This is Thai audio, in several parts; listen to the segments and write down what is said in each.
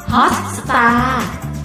ฮอตสตาร์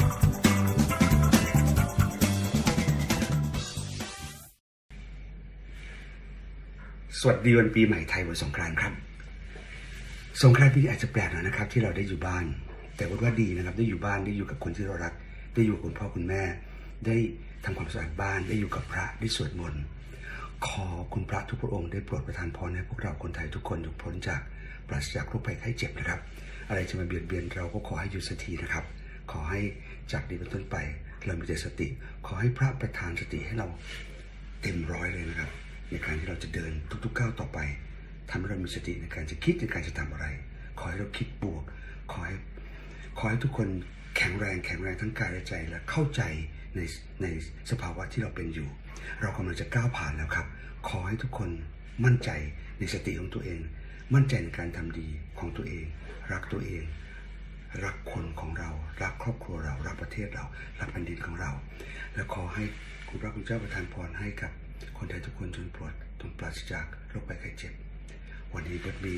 สวัสดีวันปีใหม่ไทยวันสงกรานต์ครับสงกรานต์ปีนี้อาจจะแปลกหน่อยนะครับที่เราได้อยู่บ้านแต่ว่าดีนะครับได้อยู่บ้านได้อยู่กับคนที่เรารักได้อยู่กับคุณพ่อคุณแม่ได้ทำความสะอาดบ้านได้อยู่กับพระได้สวดมนต์ขอคุณพระทุกพระองค์ได้โปรดประทานพรให้พวกเราคนไทยทุกคนหลุดพ้นจากปราศจากโรคภัยไข้เจ็บนะครับอะไรจะมาเบียดเบียนเราก็ขอให้หยุดสักทีนะครับขอให้จากนี้เป็นต้นไปเรามีแต่สติขอให้พระประทานสติให้เราเต็มร้อยเลยนะครับในการที่เราจะเดินทุกๆก้าวต่อไปทำให้เรามีสติในการจะคิดในการจะทำอะไรขอให้เราคิดบวกขอให้ทุกคนแข็งแรงทั้งกายและใจและเข้าใจในสภาวะที่เราเป็นอยู่เรากำลังจะก้าวผ่านแล้วครับขอให้ทุกคนมั่นใจในสติของตัวเองมั่นใจในการทำดีของตัวเองรักตัวเองรักคนของเรารักครอบครัวเรารักประเทศเรารักแผ่นดินของเราและขอให้คุณพระคุณเจ้าประทานพรให้กับคนไทยทุกคนจนปราศจากโรคภัยไข้เจ็บวันนี้เบิร์ดมี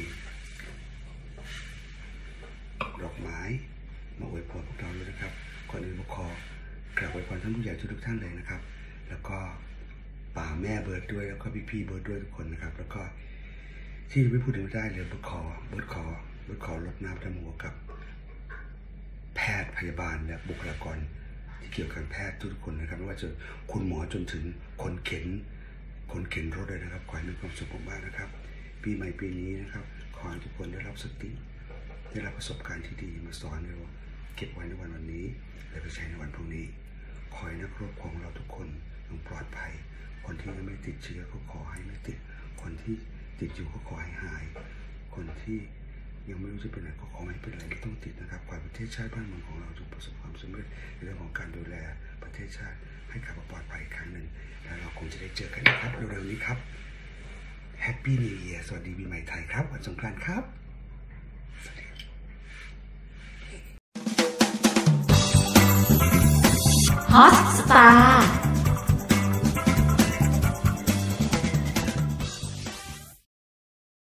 ดอกไม้มาอวยพรพวกเราด้วยนะครับก่อนอื่นขอกราบอวยพรท่านผู้ใหญ่ทุกท่านเลยนะครับแล้วก็ป่าแม่เบิร์ดด้วยแล้วก็พี่เบิร์ดด้วยทุกคนนะครับแล้วก็ที่ไม่พูดถึงไม่ได้เลยเบิร์ดขอรดน้ำดำหัวกับแพทย์พยาบาลและบุคลากรที่เกี่ยวกับแพทย์ทุกคนนะครับไม่ว่าจะคุณหมอจนถึงคนเข็นรถเลยนะครับขอให้มีความสุขมากนะครับปีใหม่ปีนี้นะครับขอให้ทุกคนได้รับสติได้รับประสบการณ์ที่ดีมาสอนเราเก็บไว้ในวันนี้และไปใช้ในวันพรุ่งนี้ขอให้นักรบของเราทุกคนต้องปลอดภัยคนที่ยังไม่ติดเชื้อก็ขอให้ไม่ติดคนที่ติดอยู่ก็ขอให้หายคนที่ยังไม่รู้จะเป็นอะไรก็ขอให้เป็นอะไรไม่ต้องติดนะครับขอให้ประเทศชาติบ้านเมืองของเราจงประสบความสำเร็จในเรื่องของการดูแลประเทศชาติให้กลับมาปลอดภัยอีกครั้งหนึ่งแล้วเราคงจะได้เจอกันนะครับเร็วๆนี้ครับแฮปปี้นิวเยียร์สวัสดีปีใหม่ไทยครับวันสงกรานต์ครับฮอตสตาร์